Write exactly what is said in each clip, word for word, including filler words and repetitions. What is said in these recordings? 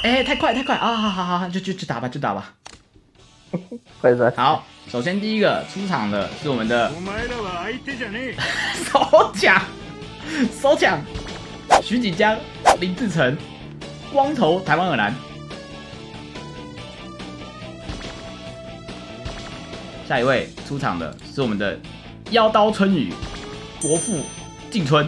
哎，太快太快啊！好好好，就就就打吧，就打吧。 快点！ 好，首先第一个出场的是我们的手抢，手抢，徐锦江、林志成、光头台湾耳男。下一位出场的是我们的妖刀春雨、国父静春。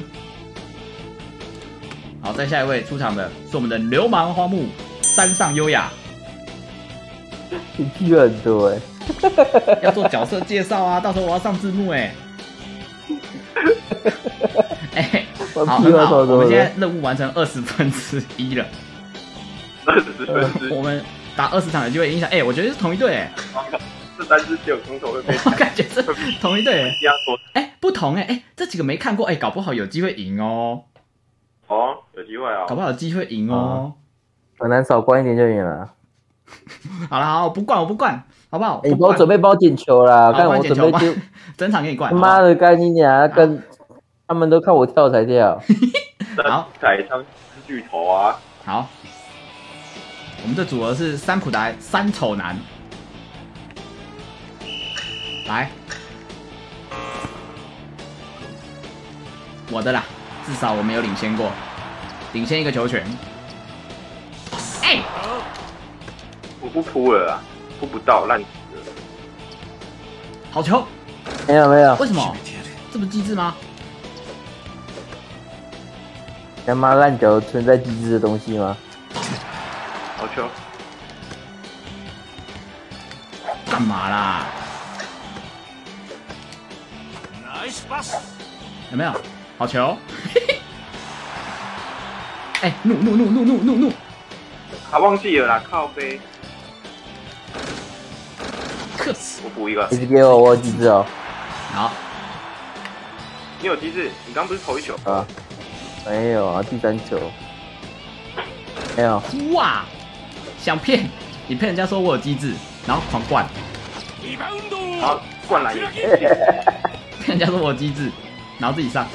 好，再下一位出场的是我们的流氓花木山上优雅。 你屁很多哎、 欸！要做角色介绍啊，到时候我要上字幕哎、欸。哎、欸，好，很好，我们现在任务完成二十分之一了。 二十分之一， 我们打二十场有机会影响。哎、欸，我觉得是同一队哎、 欸。这三只只有空投会被， 我感觉是同一队哎、 欸。 哎、欸，不同哎、欸，哎、欸，这几个没看过哎、欸，搞不好有机会赢哦。 哦，有机会啊， 搞不好有机会赢哦。 很难少关一点就赢了。 好了，好，我不灌，我不灌，好不好？ 你帮我准备包捡球啦，看我准备丢， 整场给你灌。 妈的，干你娘！跟他们都看我跳才跳。 好， 彩枪巨头啊！ 好，我们的组合是三浦台三丑男。来，我的啦，至少我没有领先过，领先一个球权。哎、欸， 我不扑了啊，扑不到，烂死了。 好球！ 没有没有， 为什么？这不是机制吗？ 他妈烂球存在机制的东西吗？ 好球！ 干嘛啦？有没有？好球！哎、欸，怒怒怒怒怒怒怒！ 啊，忘记了啦，靠背。 克死！ 我补一个。 一直给我，我有机制哦。 好。 你有机制？你刚不是投一球？ 啊，没有啊，第三球。没有。 哇！想骗你骗人家说我有机制，然后狂灌。 然后灌篮也。 骗人家说我有机制，然后自己上。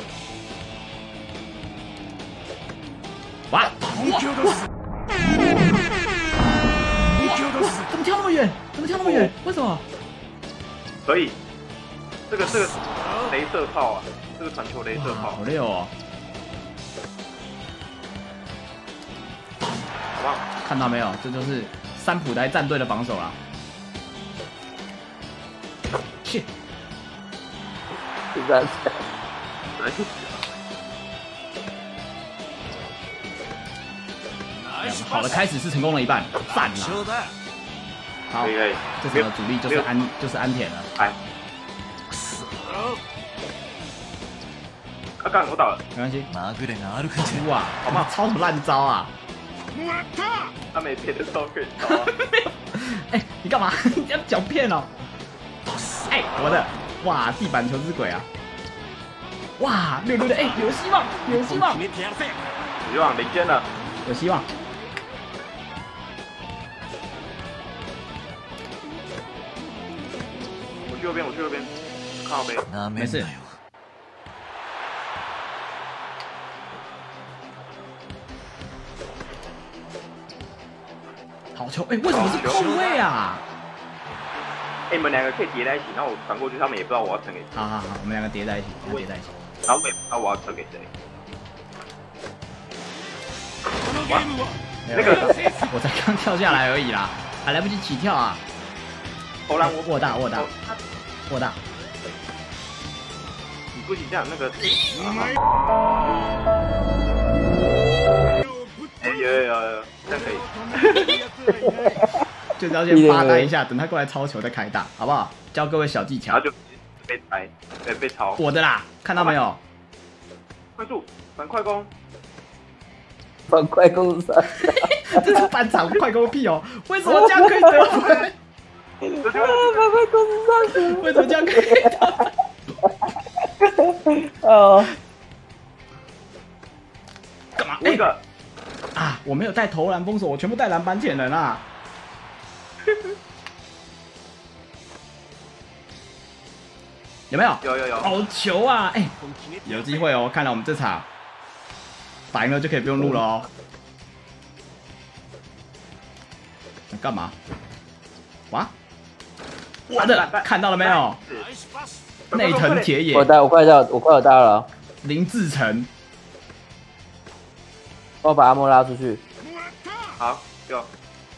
哇！哇！怎么跳那么远？怎么跳那么远？为什么？ 可以，这个这个雷射炮啊，这个传球雷射炮， 好溜哦！ 好不好？ 看到没有？这就是三浦台战队的防守啦。去！ 第三球。 好的开始是成功了一半，赞啦！好， 可以可以， 这场的主力就是安就是安田了。 哎，啊干，我倒了， 没关系。哇，好不好？抄什么烂招啊？ 他没骗的时候可以抄啊。 哎、欸，你干嘛？你要狡骗哦！哎、欸，我的，哇，地板球之鬼啊！哇，六六六，哎，有希望，有希望， 有希望领先了， 有希望。 我去右边，我去右边，靠边， 没事。好球！哎、欸，为什么是空位啊？ 哎、欸，你们两个可以叠在一起，然后我传过去，他们也不知道我要传给谁。 好好好，我们两个叠在一起，叠在一起。 然后我也不知道我要传给谁。哇，那个我才刚跳下来而已啦，还来不及起跳啊！ 投篮我握大握大握大， 你不行这样那个。哎、欸、有有有有，这样可以。 就是要先发呆一下，等他过来抄球再开大，好不好？教各位小技巧。 然后就被拆，对，被抄。 我的啦，看到没有？ 快速反快攻， 反快攻上。 这是半场快攻屁哦！为什么这样可以得分？ 反快攻上。 为什么这样可以得分？ 哦。 干嘛？ 那个、 欸、啊，我没有带投篮封锁，我全部带篮板捡人啊！有没有？ 有有有。 好球啊！哎、欸，有机会哦！看来我们这场打赢了就可以不用录了哦。 你干嘛？哇！我的看到了没有？内藤铁也， 我带，我快到，我快有到了。 林志成， 帮我把阿莫拉出去。 好，给我。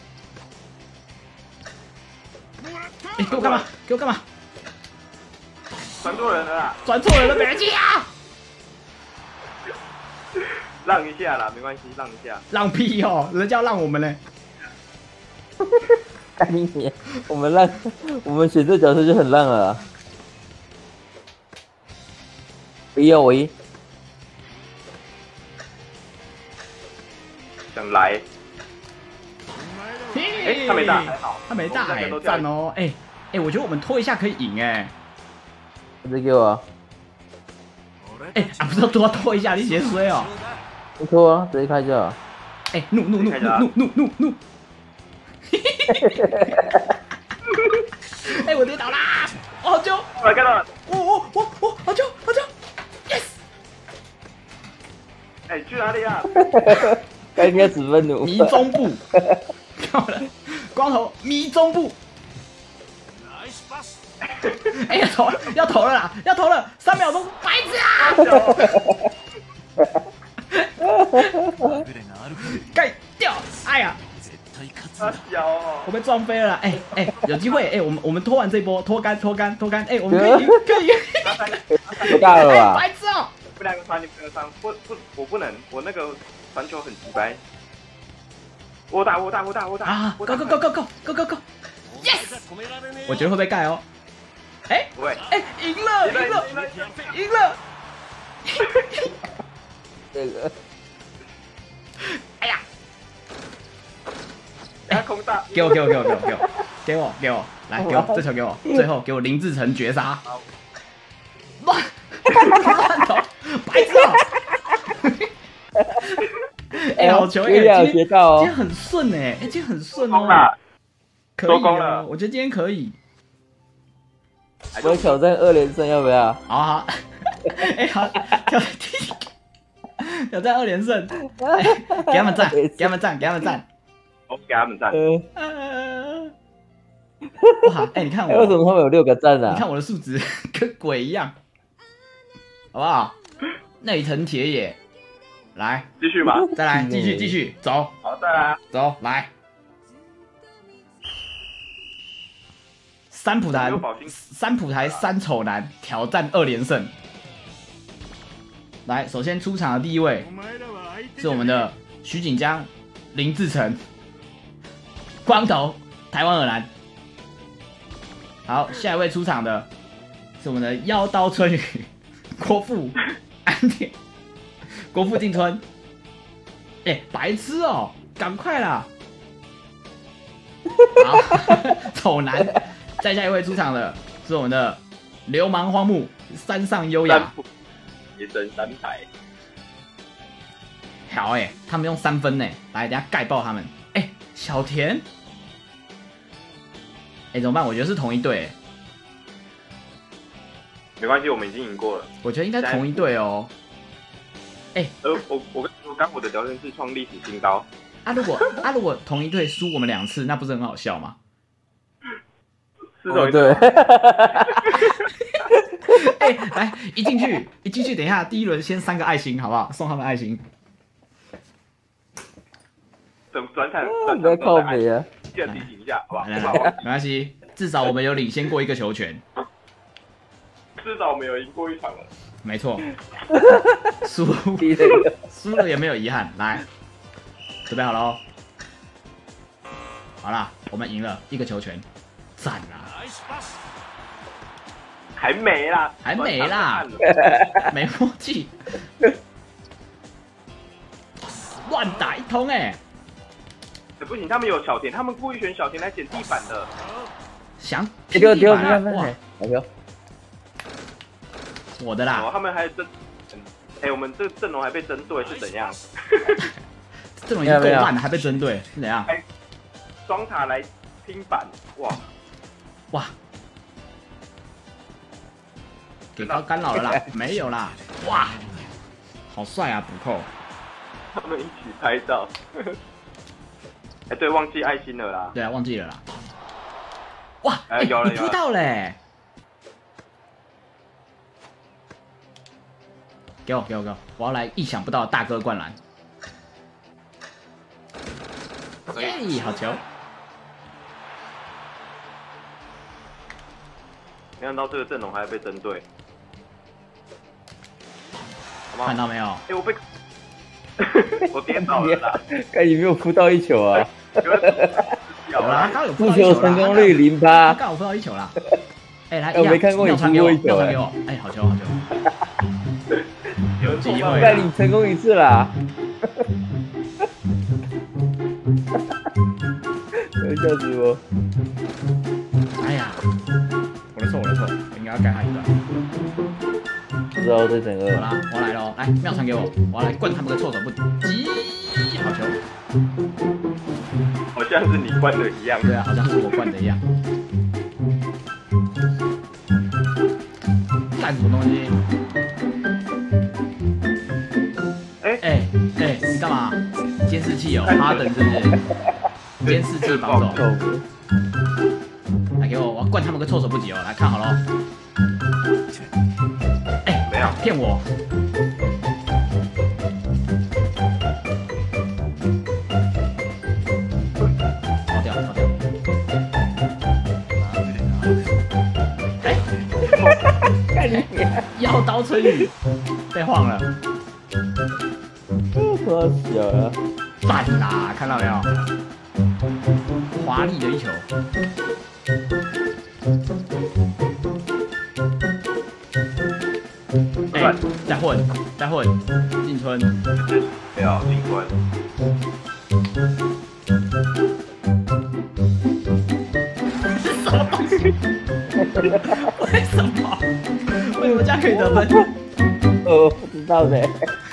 哎，给我干嘛？给我干嘛？ 传错人了啦！ 转错人了，北极啊！ 让一下啦，没关系，让一下。 让屁哦，人家要让我们嘞。 干你！我们烂，我们选这角色就很烂了啊。一哦，我一。 想来。哎，他没大，还好。 他没大哎，赞哦！哎哎，我觉得我们拖一下可以赢哎。 直接给我。 哎，啊，不是多拖一下，你先衰哦。 不拖啊，直接开就好。 哎，怒怒怒怒怒怒怒怒！哎，我跌倒啦！我好救！ 我来看到了！ 我我我我好救好救 ！Yes！ 哎，去哪里啊？ 该应该只分努。 迷中部，漂亮！光头迷中部。哎呀，投要投了啦！要投了，三秒钟，白痴啊！盖掉！哎呀！ 他小哦， 我被撞飞了啦！哎哎，有机会！哎，我们我们拖完这波，拖杆拖杆拖杆！哎，我们可以可以！ 太大了吧！ 白痴哦！ 不两个传，你不能传，不不，我不能，我那个传球很直白。我打我打我打我打！ 啊 ！Go go go go go go go go！ Yes！ 我觉得会被盖哦。哎， 不会！ 哎，赢了赢了赢了！ 这个， 哎呀！ 哎，空大！ 给我给我给我给我给我给我给我来给我这球给我，最后给我林志成绝杀！乱乱投，白痴啊！哎，好球！哎，今天今天很顺哎，哎，今天很顺哦。可以哦，我觉得今天可以。 我挑战二连胜要不要？ 好好，哎好，挑挑战二连胜，给他们赞，给他们赞，给他们赞。 我给他们赞。 哇，哎，你看我， 为什么他们有六个赞啊？ 你看我的数值跟鬼一样，好不好？内藤铁也，来， 继续吧， 再来，继续继续走。 好，再来， 走来。三浦台，三浦台三丑男挑战二连胜。来，首先出场的第一位是我们的徐锦江、林志成、光头、台湾耳男。好，下一位出场的是我们的妖刀春雨、郭富、安田、郭富进村。哎、欸，白痴哦，赶快啦！好，丑男。再下一位出场的是我们的流氓荒木山上优雅， 野神三排。 好哎、欸，他们用三分呢、欸，来，等下盖爆他们。哎、欸，小田，哎、欸，怎么办？我觉得是同一队、欸。 没关系，我们已经赢过了。 我觉得应该同一队哦。哎、欸， 呃，我我跟我刚我的条件是创历史新高。 啊，如果啊如果同一队输我们两次，那不是很好笑吗？ 哦，对， 哎、欸，来一进去，一进去，等一下，第一轮先三个爱心，好不好？送他们爱心。 转转场， 不要靠北啊！ 记得提醒一下，好不好？ 来来来，没关系，至少我们有领先过一个球权。 至少我们有赢过一场了。 没错，输输了也没有遗憾。来，准备好了哦。好啦，我们赢了一个球权，赞啦！ 还没啦， 还没啦，没默契，乱打一通哎、欸！ 不行，他们有小田，他们故意选小田来捡地板的。 想丢丢丢， 哇， 好丢！ 我的啦。 哦，他们还针，哎、欸，我们这个阵容还被针对是怎样？ 阵容已经够烂了，还被针对是怎样？ 双塔来拼板，哇哇！给到干扰了啦，没有啦，哇，好帅啊，补扣！ 他们一起拍照， 哎，对，忘记爱心了啦。 对啊，忘记了啦。哇， 哎， 欸、 有了有了， 你扑到嘞、欸！给我给我给我，我要来意想不到的大哥灌篮。耶，好球！ 没想到这个阵容还要被针对。 看到没有？ 哎，我被我跌倒了啦！ 看你没有扑到一球啊！ 有啦，刚有扑扑到一球啦， 球成功率零趴， 刚有扑到一球啦。哎，来， 我没看过你传给我， 扑过一球， 传给我。哎，好球好球！有机会带你成功一次啦！笑死我！ 哎呀，我的错我的错，我应该要盖他一段。 不知道这整个。 好啦，我来喽，来妙传给我，我要来灌他们个措手不及。好球！ 好像是你灌的一样。 对啊，好像是我灌的一样。干什么东西？哎哎哎，你干嘛？监视器哦，哈登是不是？监视器防守。来给我，我要灌他们个措手不及哦！来看好了。哎， 没有骗我。逃掉，逃掉。哎，腰刀春雨被晃了。 多小了， 赞啦！看到没有？华丽的一球。哎，再混，再混，进村。 没有进村。 什么东西？为什么？为什么这样可以得分？ 呃，不知道的。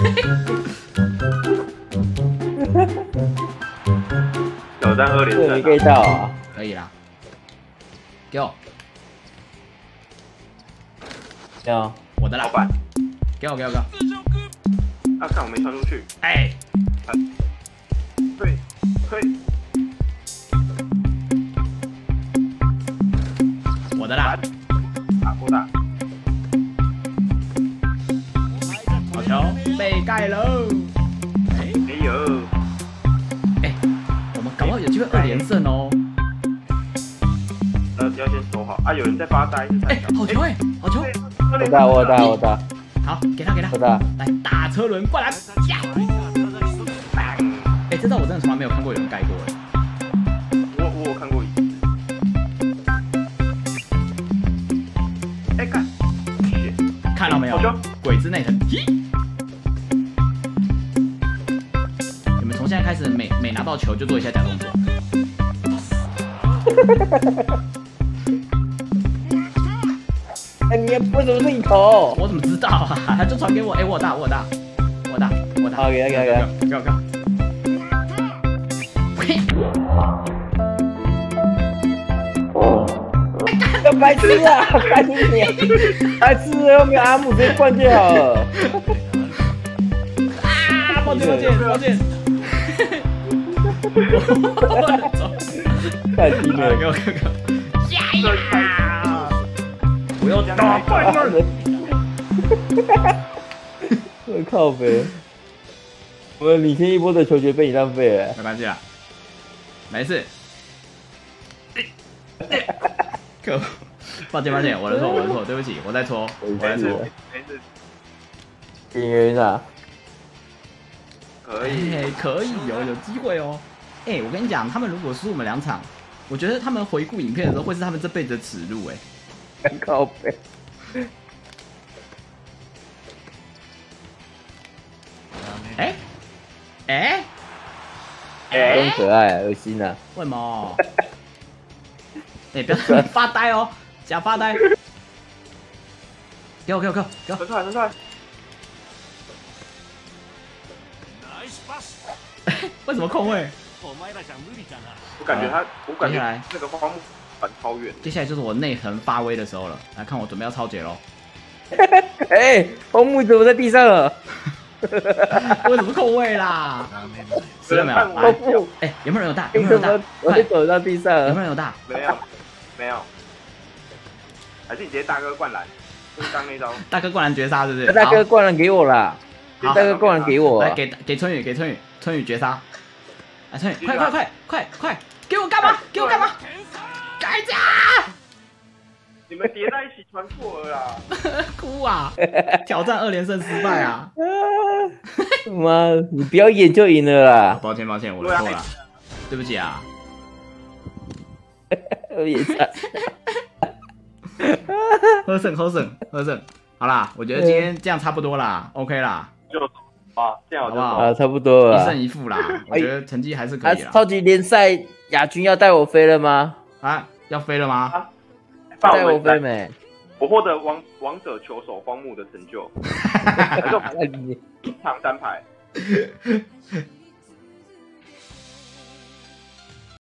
挑战二连胜、啊， 这你可以到啊？ 可以啦。给我， 要我的啦。 老板， 给我，给我，给我。 啊，看我没传出去。 哎， 对，对， 我的啦。 打过打。 好球，被盖喽。哎， 没有。 哎，我们搞不好有机会二连胜哦。 呃，要先守好啊！有人在发呆，是哎，好球哎，好球！ 我打我打我打， 好，给他给他我，打。 来大车轮灌篮，呀！哎，这招我真的从来没有看过有人盖过哎。 我我有看过一次。哎，看， 看到没有好球？ 鬼之内藤，咦！你们从现在开始每每拿到球就做一下假动作。 哎，你为什么是你投？ 我怎么知道啊？他就传给我，哎，我大我大我大我大。 好，给他给他给他。 给我给我。呸！ 要白痴啊！白痴你！白痴又没有阿姆直接灌就好了。 啊！抱歉抱歉抱歉。我的走。 太低了， 给我给我给我。呀呀！我要打败了！ 我靠呗！我领先一波的球权被你浪费了。 没关系啦，没事。可恶！抱歉抱歉，我的错我的错，对不起，我在搓，我在搓。 没事， 演员啊， 可以。 哎，可以哦，有机会哦。哎，我跟你讲，他们如果输我们两场，我觉得他们回顾影片的时候，会是他们这辈子的耻辱哎。 靠呗。 哎哎真可爱，恶心啊！ 为什么？哎，不要发呆哦，假发呆。给我给我给我给我！ 传出来传出来。 为什么空位？ 我感觉他，我感觉接下来那个花木传超远。 接下来就是我内横发威的时候了，来看我准备要超解喽。 哎，红木怎么在地上了？ 为什么空位啦？ 死了没有？ 看我来， 不， 哎，有没有人有大？有为什么没有人有大？快我会，走到地上了？ 有没有人有大？ 没有，没有，还是你直接大哥灌篮，就是刚那招。 大哥灌篮绝杀是不是？ 大哥灌篮给我啦！ 好大哥灌篮给我来，给给春雨，给春雨，春雨绝杀！啊，春雨，快快快快快，给我干嘛？给我干嘛？改价！ 你们叠在一起传错了啦！ 哭啊！挑战二连胜失败啊！ 妈，你不要演就赢了啦！ 抱歉抱歉，我的错了，对不起啊。 我也是。 喝胜喝胜喝胜，好啦，我觉得今天这样差不多啦 ，OK 啦， 就啊，这样好不好？ 啊，差不多了一啦。 胜一负啦，我觉得成绩还是可啊， 以啦。 超级联赛亚军要带我飞了吗？ 啊，要飞了吗？ 带我飞没？ 我获得王王者球手荒木的成就，一场单排。